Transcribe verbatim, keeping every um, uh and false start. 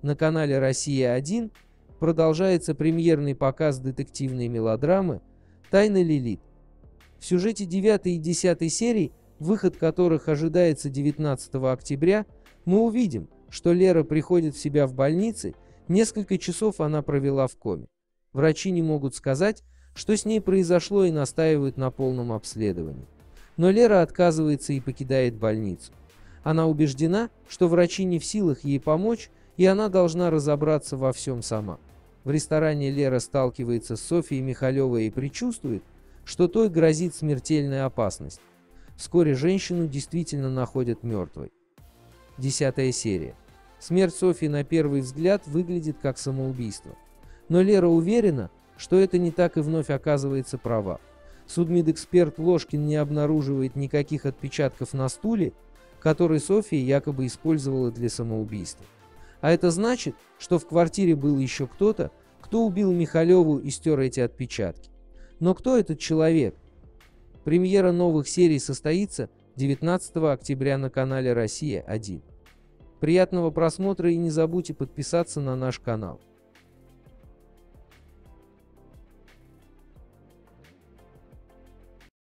на канале «Россия один» продолжается премьерный показ детективной мелодрамы «Тайна Лилит». В сюжете девятой и десятой серий, выход которых ожидается девятнадцатого октября, мы увидим, что Лера приходит в себя в больнице, несколько часов она провела в коме. Врачи не могут сказать, что с ней произошло, и настаивают на полном обследовании. Но Лера отказывается и покидает больницу. Она убеждена, что врачи не в силах ей помочь, и она должна разобраться во всем сама. В ресторане Лера сталкивается с Софией Михалевой и предчувствует, что той грозит смертельная опасность. Вскоре женщину действительно находят мертвой. Десятая серия. Смерть Софьи на первый взгляд выглядит как самоубийство. Но Лера уверена, что это не так, и вновь оказывается права. Судмедэксперт Ложкин не обнаруживает никаких отпечатков на стуле, который Софья якобы использовала для самоубийства. А это значит, что в квартире был еще кто-то, кто убил Михалеву и стер эти отпечатки. Но кто этот человек? Премьера новых серий состоится девятнадцатого октября на канале «Россия один». Приятного просмотра и не забудьте подписаться на наш канал.